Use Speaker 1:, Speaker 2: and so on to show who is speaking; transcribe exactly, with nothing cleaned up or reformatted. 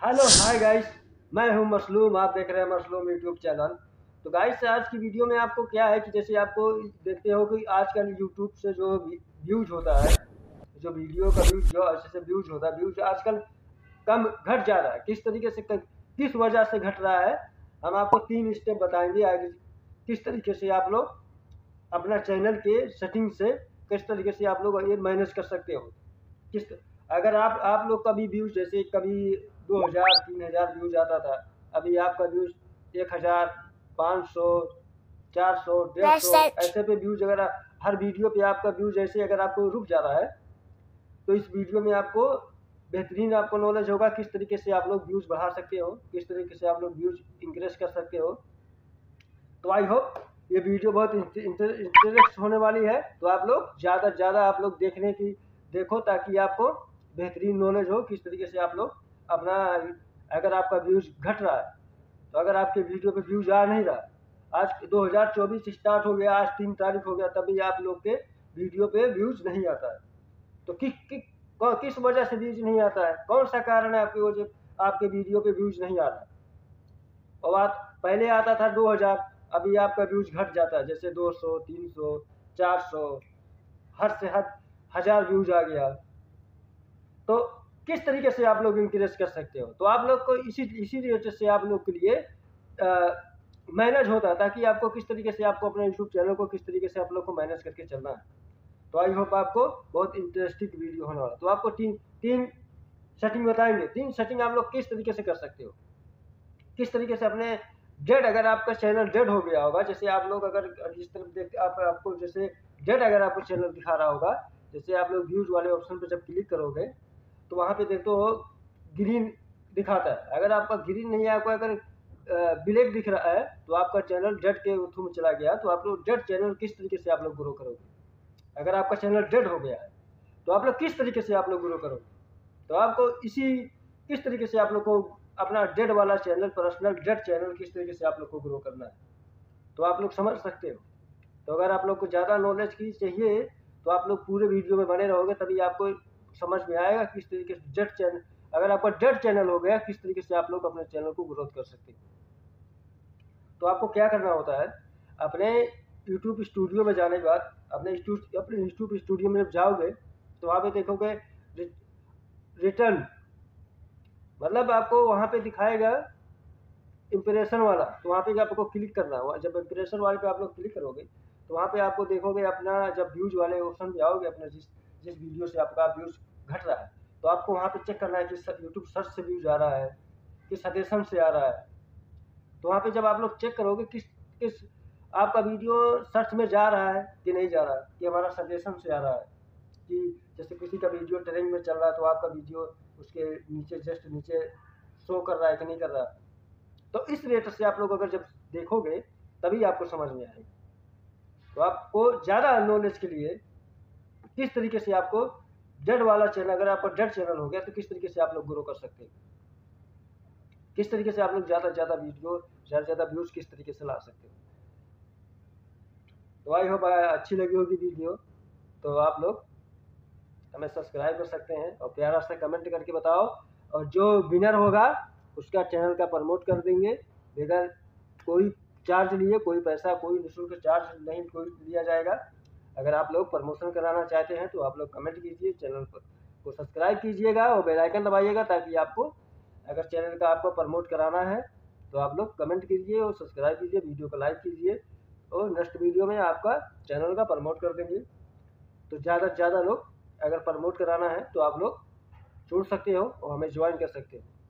Speaker 1: Hello hi guys, मैं हूं मसलूम। आप देख रहे हैं मसलूम यूट्यूब चैनल। तो गाइस, आज की वीडियो में आपको क्या है कि जैसे आपको देखते हो कि आजकल यूट्यूब से जो व्यूज होता है, जो वीडियो का व्यूज जो अच्छे से व्यूज होता है, व्यूज आजकल कम घट जा रहा है। किस तरीके से किस वजह से घट रहा है, हम आपको तीन स्टेप बताएंगे आगे। किस तरीके से आप लोग अपना चैनल के सेटिंग से किस तरीके से आप लोग ये मैनेज कर सकते हो। किस अगर आप आप लोग का भी व्यूज जैसे कभी दो हज़ार तीन हज़ार व्यूज आता था, अभी आपका व्यूज एक हज़ार पाँच सौ चार सौ डेढ़ सौ ऐसे पे व्यूज, अगर हर वीडियो पे आपका व्यूज ऐसे अगर आपको रुक जा रहा है, तो इस वीडियो में आपको बेहतरीन आपको नॉलेज होगा किस तरीके से आप लोग व्यूज बढ़ा सकते हो, किस तरीके से आप लोग व्यूज इंक्रीज कर सकते हो। तो आई होप ये वीडियो बहुत इंटरेस्ट होने वाली है। तो आप लोग ज़्यादा से ज़्यादा आप लोग देखने की देखो, ताकि आपको बेहतरीन नॉलेज हो किस तरीके से आप लोग अपना, अगर आपका व्यूज घट रहा है तो अगर आपके वीडियो पे व्यूज आ नहीं रहा, आज दो हज़ार चौबीस स्टार्ट हो गया, आज तीन तारीख हो गया, तभी आप लोग के वीडियो पे व्यूज नहीं आता है, तो कि, कि, किस वजह से व्यूज नहीं आता है, कौन सा कारण है आपकी वजह आपके वीडियो पे व्यूज नहीं आ रहा। और बात पहले आता था दो हज़ार, अभी आपका व्यूज घट जाता है, जैसे दो सौ तीन सौ चार सौ हद से हद हज़ार व्यूज आ गया। तो किस तरीके से आप लोग इंक्रीज कर सकते हो, तो आप लोग को इसी इसी वजह से आप लोग के लिए मैनेज होता है, ताकि आपको किस तरीके से आपको अपने यूट्यूब चैनल को किस तरीके से आप लोग को मैनेज करके चलना है। तो आई होप आपको बहुत इंटरेस्टिंग वीडियो होने वाला। तो आपको तीन तीन सेटिंग बताएंगे, तीन सेटिंग आप लोग किस तरीके से कर सकते हो, किस तरीके से अपने डेड, अगर आपका चैनल डेड हो गया होगा, जैसे आप लोग अगर जिस तरफ देख आप आपको जैसे डेड अगर आपको चैनल दिखा रहा होगा, जैसे आप लोग व्यूज वाले ऑप्शन पे जब क्लिक करोगे तो वहाँ पे देखते हो ग्रीन दिखाता है। अगर आपका ग्रीन नहीं है, आपका अगर ब्लैक दिख रहा है, तो आपका चैनल डेड के थ्रू में चला गया। तो आप लोग डेड चैनल किस तरीके से आप लोग ग्रो करोगे, अगर आपका चैनल डेड हो गया है तो आप लोग किस तरीके से आप लोग ग्रो करोगे। तो आपको इसी किस तरीके से आप लोग को अपना डेड वाला चैनल, पर्सनल डेड चैनल किस तरीके से आप लोग को ग्रो करना है, तो आप लोग समझ सकते हो। तो अगर आप लोग को ज़्यादा नॉलेज की चाहिए तो आप लोग पूरे वीडियो में बने रहोगे, तभी आपको समझ में आएगा किस तरीके से डेड चैनल, अगर आपका डेड चैनल हो गया, किस तरीके से आप लोग अपने चैनल को ग्रोथ कर सकते हैं। तो आपको क्या करना होता है, अपने यूट्यूब स्टूडियो में जाने के बाद अपने अपने यूट्यूब स्टूडियो में जब जाओगे तो वहाँ पे देखोगे रिटर्न, मतलब आपको वहाँ पे दिखाएगा इंप्रेशन वाला, तो वहाँ पे आपको क्लिक करना हुआ। जब इंप्रेशन वाले पे आप लोग क्लिक करोगे तो वहाँ पे आपको देखोगे अपना, जब व्यूज वाले ऑप्शन पे आओगे, अपना जिस जिस वीडियो से आपका व्यूज घट रहा है, तो आपको वहाँ पे चेक करना है कि यूट्यूब सर्च से व्यूज आ रहा है कि सजेशन से आ रहा है। तो वहाँ पे जब आप लोग चेक करोगे किस किस आपका वीडियो सर्च में जा रहा है कि नहीं जा रहा है, कि हमारा सजेशन से आ रहा है, कि जैसे किसी का वीडियो ट्रेंड में चल रहा है तो आपका वीडियो उसके नीचे जस्ट नीचे शो कर रहा है कि नहीं कर रहा है। तो इस रेट से आप लोग अगर जब देखोगे तभी आपको समझ में आएगा। तो आपको ज़्यादा नॉलेज के लिए किस तरीके से आपको डेड वाला चैनल, अगर आपका डेड चैनल हो गया तो किस तरीके से आप लोग ग्रो कर सकते हैं, किस तरीके से आप लोग ज़्यादा से ज़्यादा वीडियो, ज़्यादा से ज़्यादा व्यूज़ किस तरीके से ला सकते हो। तो आई होप अच्छी लगी होगी वीडियो। तो आप लोग हमें सब्सक्राइब कर सकते हैं और प्यारा सा कमेंट करके बताओ, और जो विनर होगा उसका चैनल का प्रमोट कर देंगे बगैर कोई चार्ज लिए, कोई पैसा, कोई निःशुल्क चार्ज नहीं कोई लिया जाएगा। अगर आप लोग प्रमोशन कराना चाहते हैं तो आप लोग कमेंट कीजिए, चैनल को सब्सक्राइब कीजिएगा और बेल आइकन दबाइएगा, ताकि आपको अगर चैनल का आपको प्रमोट कराना है तो आप लोग कमेंट कीजिए और सब्सक्राइब कीजिए, वीडियो को लाइक कीजिए, और नेक्स्ट वीडियो में आपका चैनल का प्रमोट कर देंगे। तो ज़्यादा से ज़्यादा लोग अगर प्रमोट कराना है तो आप लोग जुड़ सकते हो और हमें ज्वाइन कर सकते हो।